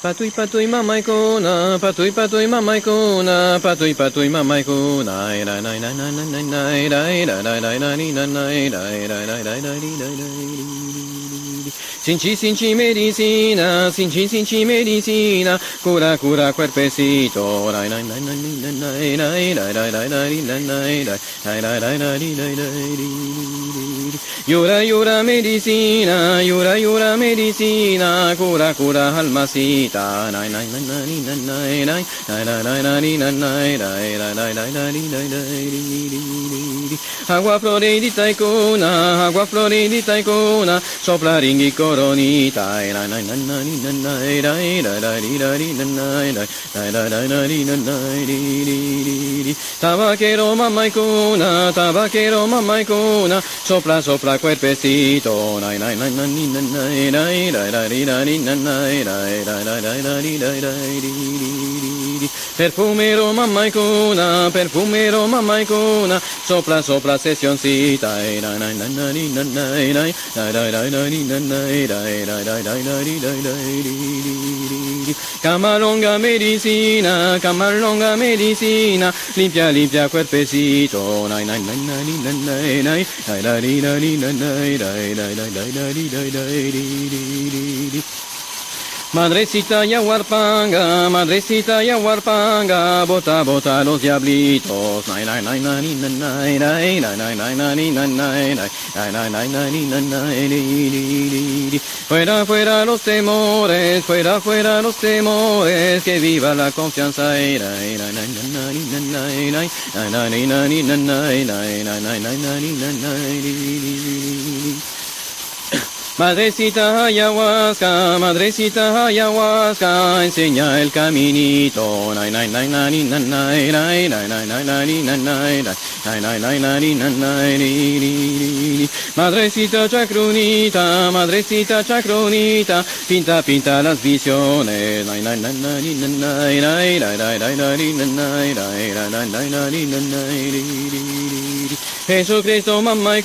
patui mamaikuna, patui mamaikuna, patui mamaikuna, Sinchi medicina, sinchi medicina, cura cuerpecito. Yura medicina, cura almacita. Agua floridita y cuna, sopla ringhi coronita. Tabaquero mamá y cuna, sopla cuerpecito. Perfumero mamá y cuna, sopla sesioncita. Camalonga medicina, limpia cuerpecito. Madrecita yaguarpanga, bota los diablitos. Fuera los temores, que viva la confianza. Madrecita ayahuasca, enseña el caminito. Madrecita chacronita, pinta las visiones. Jesucristo mamá y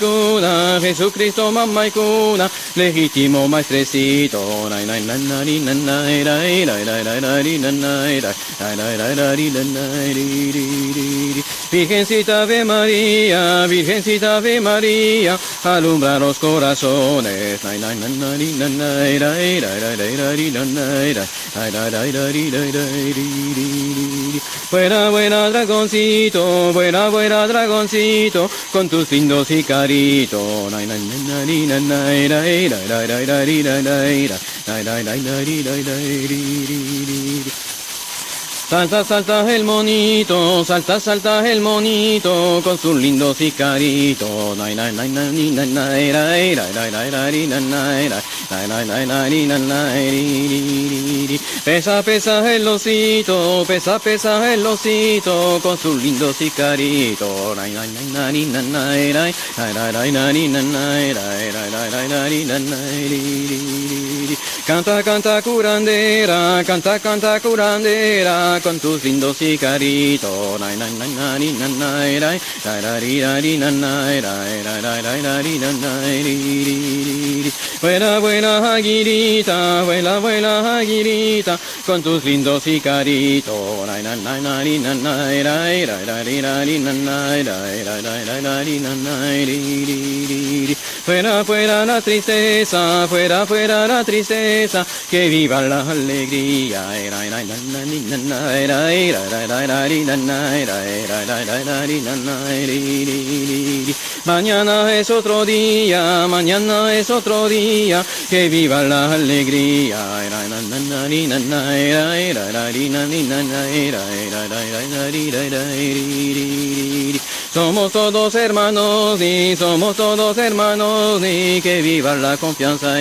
cuna, legítimo maestrecito. Virgencita Ave María, alumbra los corazones. Vuela dragoncito, con tus lindos icaritos. Salta el monito, con sus lindos icaritos. Pesa el osito, con sus lindos icaritos. Canta curandera, con tus lindos icaritos. Vuela aguilita, con tus lindos icaritos. Fuera la tristeza, que viva la alegría. Mañana es otro día, que viva la alegría. Somos todos hermanos, que viva la confianza.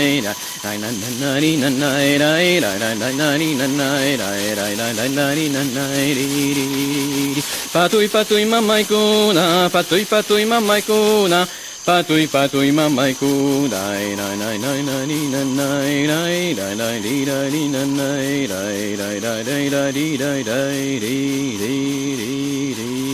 Patui mamá y cuna, patui mamá y cuna, patui mamá y cuna.